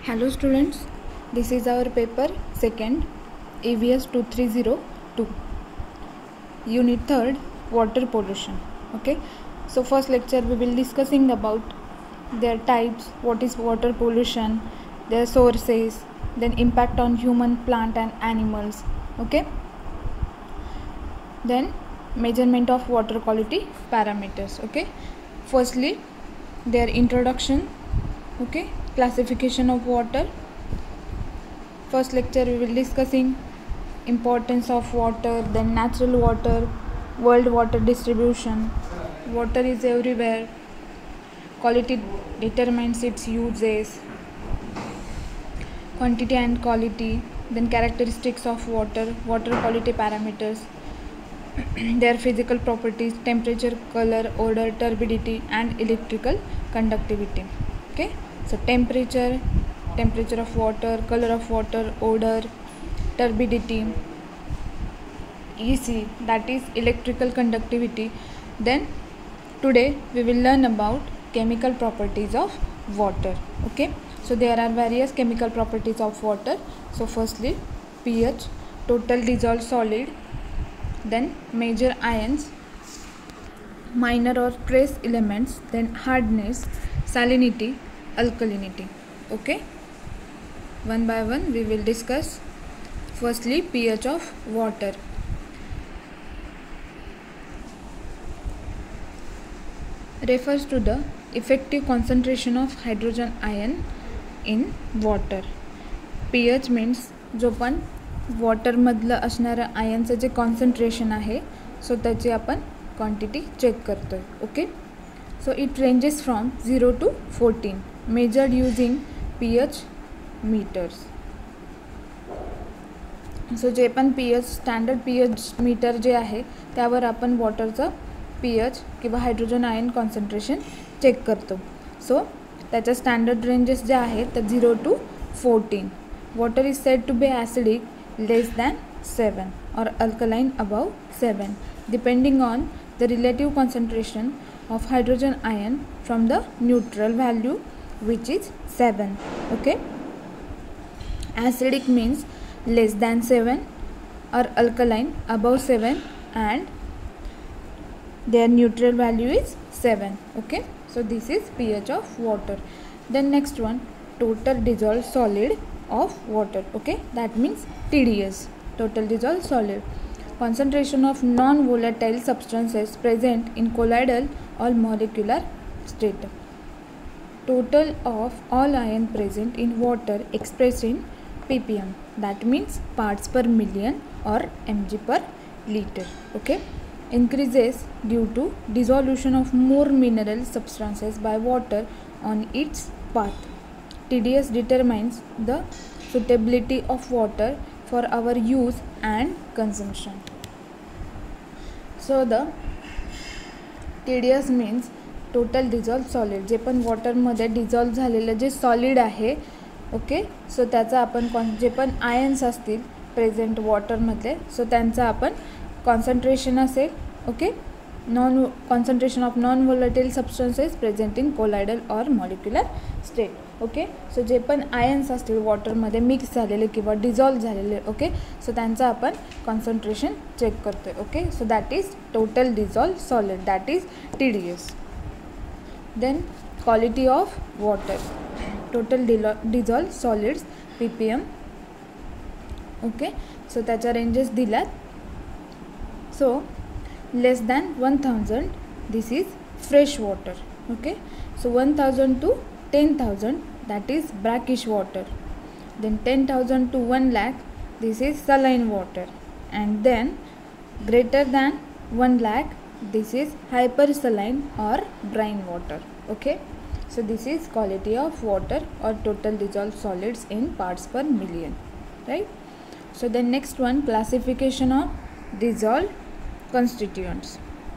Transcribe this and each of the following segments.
Hello students, this is our paper 2nd EVS 2302 Unit 3rd Water Pollution. Okay, so first lecture we will discussing about their types, what is water pollution, their sources, then impact on human, plant and animals. Okay, then measurement of water quality parameters. Okay, firstly their introduction. Okay, classification of water. First lecture we will discussing importance of water, then natural water, world water distribution. Water is everywhere, quality determines its uses, quantity and quality, then characteristics of water, water quality parameters, their physical properties, temperature, color, odor, turbidity and electrical conductivity. Okay, so temperature of water, color of water, odor, turbidity, EC, that is electrical conductivity. Then today we will learn about chemical properties of water. Okay, so there are various chemical properties of water. So firstly pH, total dissolved solid, then major ions, minor or trace elements, then hardness, salinity, alkalinity. Okay, one by one we will discuss. Firstly pH of water. Refers to the effective concentration of hydrogen ion in water. pH means जो पण water मधलं असणारं आयनचं जे concentration आहे so त्याची आपण quantity check करतोय. Okay, so it ranges from 0 to 14 measured using pH meters. So जे पण pH स्टँडर्ड pH मीटर जे आहे त्यावर आपण वॉटरचं pH किंवा हायड्रोजन आयन कॉन्सन्ट्रेशन चेक करतो. सो त्याच्या स्टँडर्ड रेंजेस जे आहेत तर 0 to 14. Water is said to be acidic less than 7 or alkaline above 7 depending on the relative concentration of hydrogen ion from the neutral value which is 7. Okay, acidic means less than 7 or alkaline above 7 and their neutral value is 7. Okay, so this is pH of water. Then next one, total dissolved solid of water. Okay, that means TDS, total dissolved solid. Concentration of non-volatile substances present in colloidal or molecular state. Total of all ion present in water expressed in ppm, that means parts per million or mg per liter. Okay, increases due to dissolution of more mineral substances by water on its path. TDS determines the suitability of water for our use and consumption. So the TDS means total dissolved solid. जे पण वॉटरमध्ये dissolve झालेलं जे solid आहे. Okay, सो त्याचा आपण जे पण ions असतील present वॉटरमधले सो त्यांचा आपण कॉन्सन्ट्रेशन असेल. Okay, concentration of non-volatile substances present in colloidal or molecular state. Okay, so जे पण आयन्स असतील वॉटरमध्ये मिक्स झालेले किंवा डिझॉल्व झालेले. ओके, सो त्यांचं आपण कॉन्सन्ट्रेशन चेक करतोय. Okay, so that is total dissolve solid, that is TDS. Then quality of water, total dissolve solids ppm. Okay, so त्याच्या रेंजेस दिल्यात. सो less than 1000, this is fresh water. Okay, so 1000 to 10,000, that is brackish water. Then 10,000 to 1 lakh, this is saline water. And then greater than 1 lakh, this is hypersaline or brine water. Okay, so this is quality of water or total dissolved solids in parts per million, right? So the next one, classification of dissolved constituents.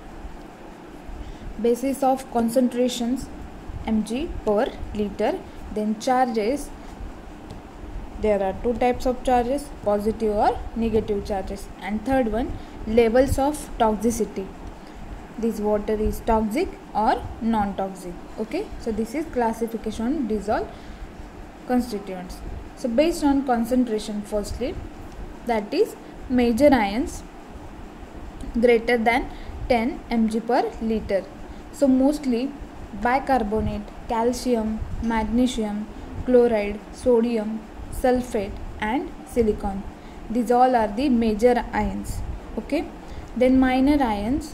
Basis of concentrations mg per liter. Then charges, there are two types of charges, positive or negative charges. And third one, levels of toxicity. This water is toxic or non-toxic. Okay, so this is classification dissolved constituents. So based on concentration, firstly, that is major ions greater than 10 mg per liter. So mostly bicarbonate, calcium, magnesium, chloride, sodium, sulfate and silicon. These all are the major ions. Okay. Then minor ions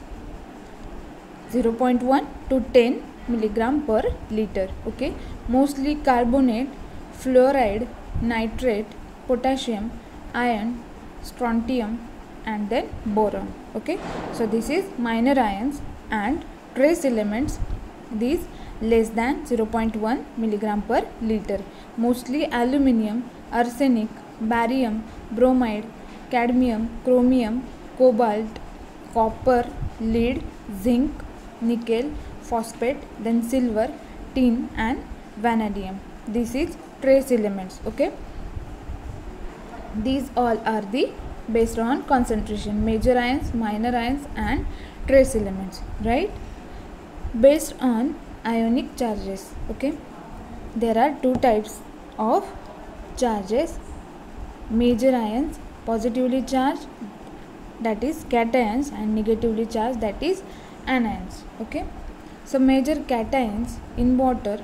0.1 to 10 milligram per liter. Okay. Mostly carbonate, fluoride, nitrate, potassium, iron, strontium and then boron. Okay. So this is minor ions. And trace elements, these less than 0.1 milligram per liter. Mostly aluminium, arsenic, barium, bromide, cadmium, chromium, cobalt, copper, lead, zinc, nickel, phosphate, then silver, tin and vanadium. This is trace elements. Okay. These all are the based on concentration, major ions, minor ions and trace elements, right? Based on ionic charges. Okay. There are two types of charges. Major ions positively charged, that is cations, and negatively charged, that is anions. Okay. So major cations in water,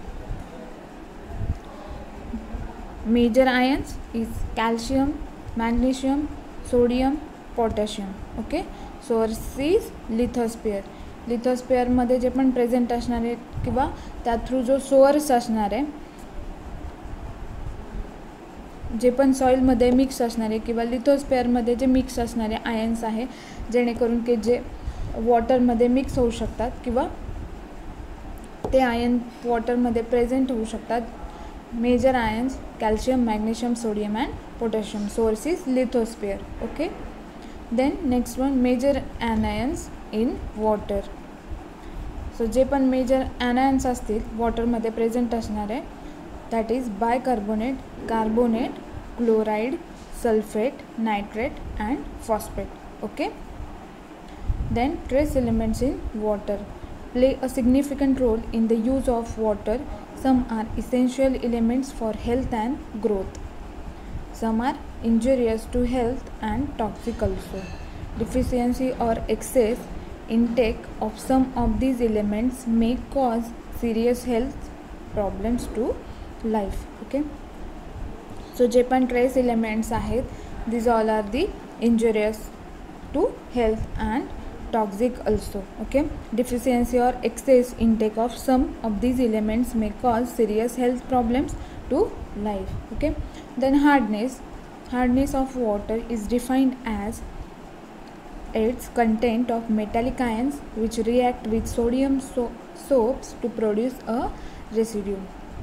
major ions is calcium, magnesium, sodium, potassium. Okay. Source is lithosphere. लिथोस्फिअर मध्ये जे पण present असणार आहे किंवा त्या through जो source असणार आहे, जे पण सॉइलमध्ये मिक्स असणार आहे किंवा लिथोस्फिअरमध्ये जे मिक्स असणारे आयन्स आहे जेणेकरून की जे वॉटरमध्ये मिक्स होऊ शकतात किंवा ते आयन वॉटरमध्ये प्रेझेंट होऊ शकतात. Major ions calcium, magnesium, sodium and potassium. Source is lithosphere. Okay. Then next one major anions in water. So जे पण मेजर ॲनायन्स असतील वॉटरमध्ये प्रेझेंट असणारे, that is bicarbonate, carbonate, chloride, sulphate, nitrate and phosphate. Okay. Then trace elements in water play a significant role in the use of water. Some are essential elements for health and growth. Some are injurious to health and toxic also. Deficiency or excess intake of some of these elements may cause serious health problems to life. Okay. So जे पण trace elements आहेत, these all are the injurious to health and toxic also. Okay. Deficiency or excess intake of some of these elements may cause serious health problems to life. Okay. Then hardness of water is defined as its content of metallic ions which react with sodium soaps to produce a residue.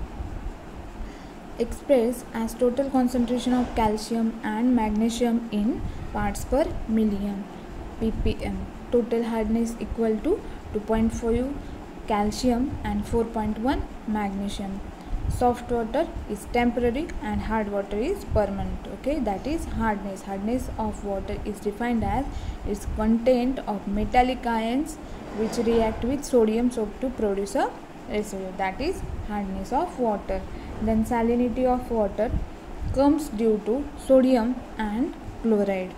Expressed as total concentration of calcium and magnesium in parts per million, ppm. Total hardness equal to 2.5 calcium and 4.1 magnesium. Soft water is temporary and hard water is permanent. Okay, that is hardness. Hardness of water is defined as its content of metallic ions which react with sodium soap to produce a residue. That is hardness of water. Then salinity of water comes due to sodium and chloride.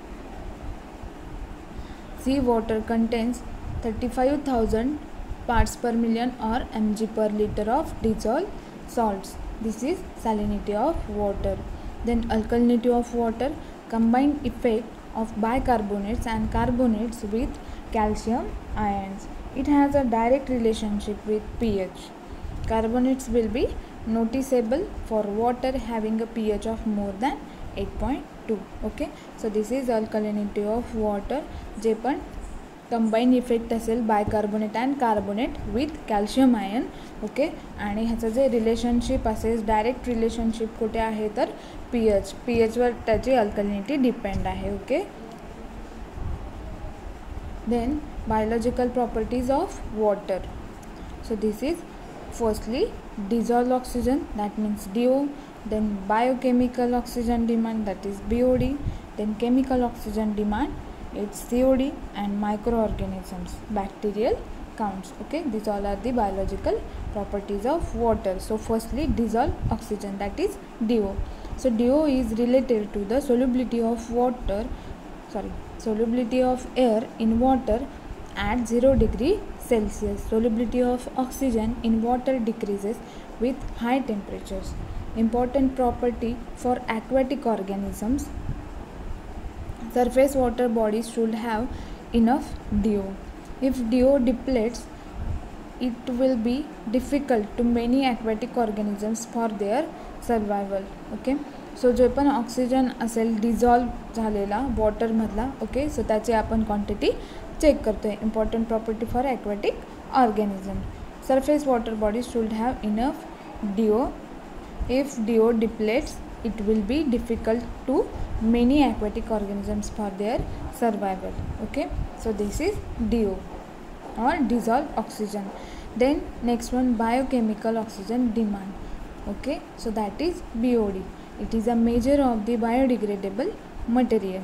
Sea water contains 35,000 parts per million or mg per liter of dissolved salts. This is salinity of water. Then alkalinity of water, combined effect of bicarbonates and carbonates with calcium ions. It has a direct relationship with pH. Carbonates will be noticeable for water having a pH of more than 8.2. Okay. So this is alkalinity of water. जे पण combine effect असेल bicarbonate and carbonate with calcium ion. Okay. आणि ह्याचं जे relationship असेल direct relationship कुठे आहे तर पीएचवर त्याची अल्कलिनिटी डिपेंड आहे. ओके. Then biological properties of water. So this is firstly dissolved oxygen, that means DO. Then biochemical oxygen demand, that is BOD. Then chemical oxygen demand, it's COD. And microorganisms, bacterial counts. Okay, these all are the biological properties of water. So firstly, dissolved oxygen, that is DO. So DO is related to the solubility of air in water at 0 degree Celsius. Solubility of oxygen in water decreases with high temperatures. Important property for aquatic organisms. Surface water bodies should have enough DO. If DO depletes, it will be difficult to many aquatic organisms for their survival. Okay, so जो पण oxygen असेल dissolve झालेला वॉटरमधला, okay, सो त्याची आपण quantity check करतो आहे. Important property for aquatic organism. Surface water bodies should have enough DO. If DO depletes, it will be difficult to many aquatic organisms for their survival. Okay, so this is DO or dissolved oxygen. Then next one, biochemical oxygen demand. Okay, so that is BOD. It is a measure of the biodegradable material.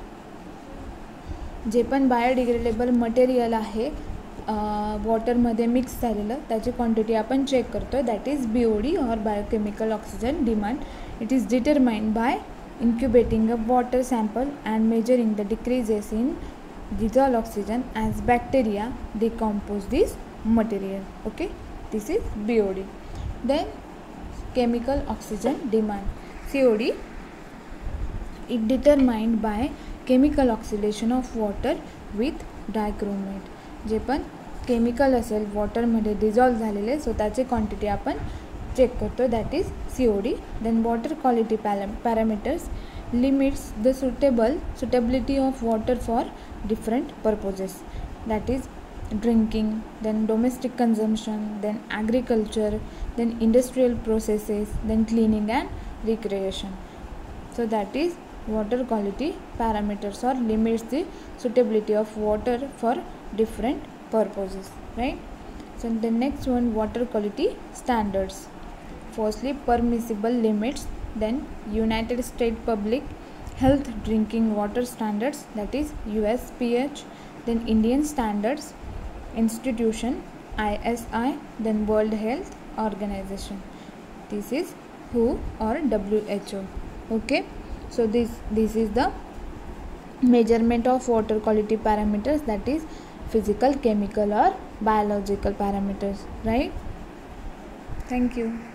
जे पण biodegradable material आहे वॉटरमध्ये mix झालेलं, त्याची quantity आपण check करतो. That is BOD और biochemical oxygen demand. It is determined by incubating a water sample and measuring the decreases in dissolved oxygen as bacteria decompose this material. Okay, this is BOD. Then chemical oxygen demand, COD. It determined by chemical oxidation of water with dichromate. जे पण chemical असेल वॉटरमध्ये dissolve झालेले, सो त्याची quantity आपण check करतो. That is COD. Then water quality parameters limits the suitability of water for different purposes. That is drinking, then domestic consumption, then agriculture, then industrial processes, then cleaning and recreation. So that is water quality parameters or limits the suitability of water for different purposes, right? So the next one, water quality standards. Firstly, permissible limits, then United States Public Health Drinking Water Standards, that is USPH, then Indian Standards Institution ISI, then World Health Organization. This is WHO or WHO. Okay, so this is the measurement of water quality parameters, that is physical, chemical or biological parameters, right? Thank you.